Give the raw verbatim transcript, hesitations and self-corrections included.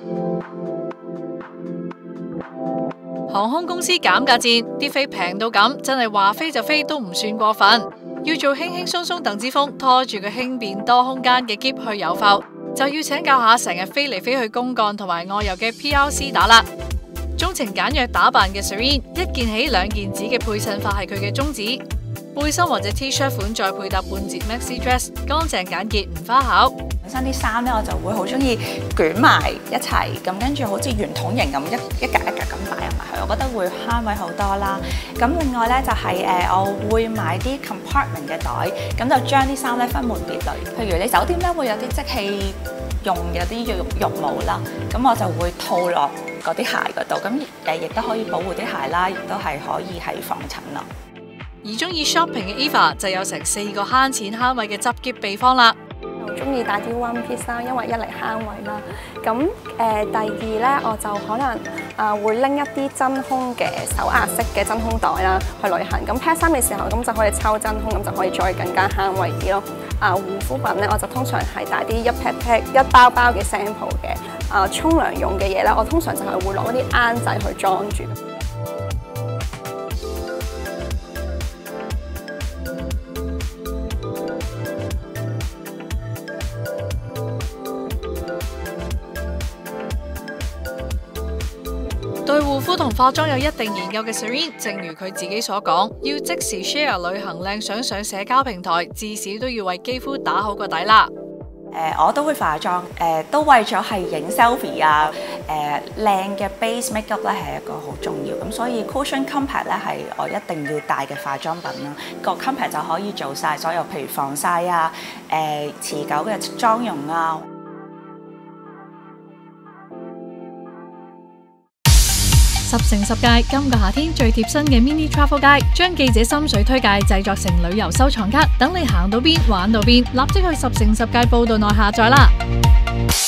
航空公司減價戰，啲飛平到咁，真係話飛就飛都唔算過分。要做輕輕鬆鬆鄧之峰拖住個輕便多空間嘅篋去有埠，就要請教下成日飛嚟飛去公幹同埋外遊嘅 P R C 打啦。鍾情簡約打扮嘅 Serene， 一件起兩件止嘅配襯法係佢嘅宗旨。背心或者 T-shirt 款再配搭半截 maxi dress， 乾淨簡潔唔花巧。 本身啲衫咧，我就會好中意捲埋一齊，咁跟住好似圓筒形咁一一格一格咁擺入埋去，我覺得會慳位好多啦。咁另外咧就係、是、誒，我會買啲 compartment 嘅袋，咁就將啲衫咧分門別類。譬如你酒店咧會有啲即棄用有啲浴浴帽啦，咁我就會套落嗰啲鞋嗰度，咁誒亦都可以保護啲鞋啦，亦都係可以係防塵咯。 而中意 shopping 嘅 Eva 就有成四個慳錢慳位嘅執篋秘方啦。 我中意帶啲 one piece 啦，因為一嚟慳位啦。咁誒、呃、第二咧，我就可能啊、呃、會拎一啲真空嘅手壓式嘅真空袋啦去旅行。咁 pack 衫嘅時候，咁就可以抽真空，咁就可以再更加慳位啲咯。啊、呃、護膚品咧，我就通常係帶啲一 pack pack 一包包嘅 sample 嘅。啊沖涼用嘅嘢咧，我通常就係會攞啲罌仔去裝住。 對護膚同化妝有一定研究嘅 Serene， 正如佢自己所講，要即時 share 旅行靚相上社交平台，至少都要為肌膚打好個底啦。 誒、呃，我都會化妝，誒、呃，都為咗係影 selfie 啊，誒靚嘅 base makeup 咧係一個好重要，咁所以 Cushion Compact 咧係我一定要帶嘅化妝品啦。個 Compact 就可以做晒所有，譬如防曬啊，誒、呃、持久嘅妝容啊。 十成十屆，今個夏天最貼身嘅 Mini Travel Guide，將記者心水推介製作成旅遊收藏卡，等你行到邊玩到邊，立即去十成十屆報道內下載啦！